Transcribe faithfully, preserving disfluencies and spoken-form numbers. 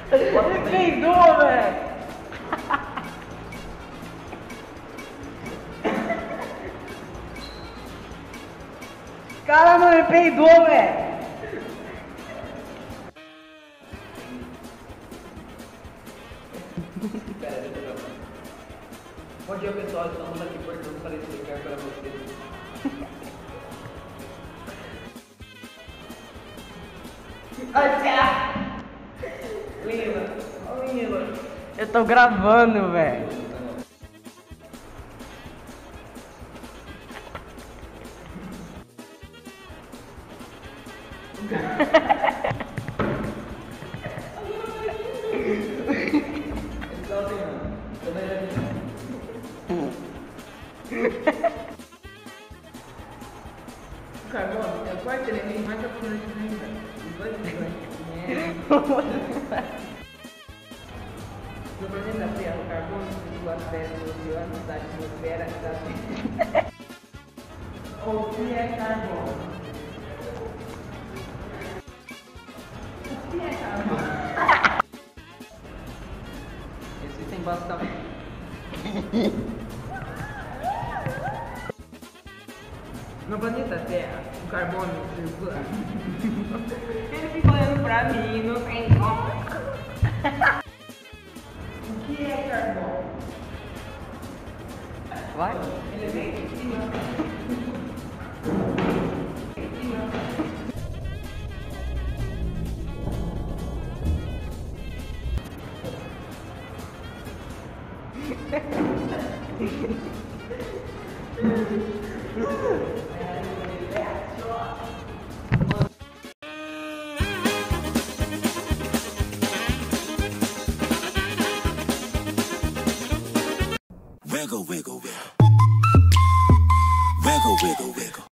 Ele peidou, velho. Caramba, ele peidou, velho. Pera, deixa eu ver. Bom dia, pessoal. Estamos aqui perguntando para explicar para vocês. Olha! Lila, ó, Lila. Eu tô gravando, velho. Carbono, é o quarto elemento mais abundante do universo. Os dois gigantes. No planeta Terra, o carbono circula as terras do oceano, da atmosfera e da vida. O que é carbono? O que é carbono? Existem basicamente. No planeta Terra, o carbono circula. Ele fica olhando pra mim, não tem como. O que é carbono? Vai. Ele vem de cima. Wiggle, wiggle, wiggle. Wiggle, wiggle, wiggle.